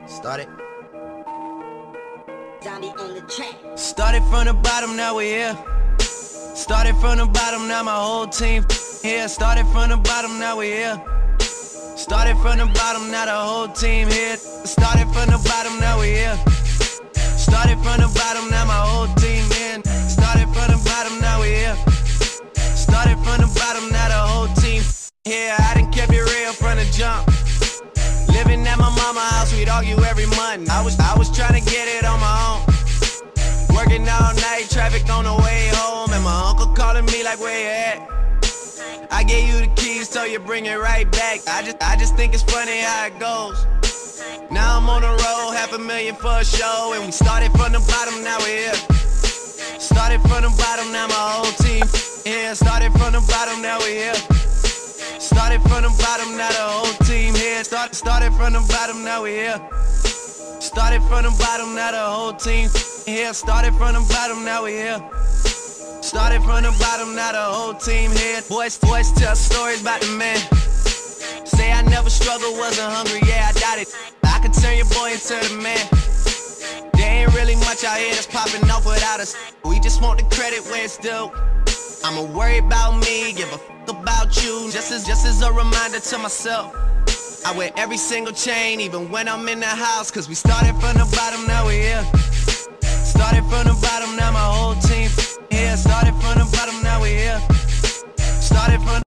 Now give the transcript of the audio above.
Started. Zombie on the track. Started from the bottom, now we here. Started from the bottom, now my whole team here. Started from the bottom, now we here. Started from the bottom, now the whole team here. Started from the bottom, now we here. Started from the bottom, now my whole team in. Started from the bottom, now we here. Started from the bottom, now the whole team here. I done kept it real from the jump. Living at my mama's house, we'd argue every month. I was trying to get it on my own. Working all night, traffic on the way home, and my uncle calling me like, where you at? I gave you the keys, so you bring it right back. I just think it's funny how it goes. Now I'm on the road, $500,000 for a show, and we started from the bottom, now we're here. Started from the bottom, now my whole team here. Started from the bottom, now we here. Started from the bottom, now the whole team here. Started from the bottom, now we here. Started from the bottom, now the whole team here. Started from the bottom, now we here. Started from the bottom, now the whole team here. Boys tell stories about the man. Say I never struggled, wasn't hungry, yeah, I doubt it. I could turn your boy into the man. There ain't really much out here that's popping off without us. We just want the credit where it's due. I'ma worry about me, give a fuck about you. Just as a reminder to myself. I wear every single chain, even when I'm in the house. Cause we started from the bottom, now we here. Started from the bottom, now my whole team here. Started from the bottom, now we here. Started from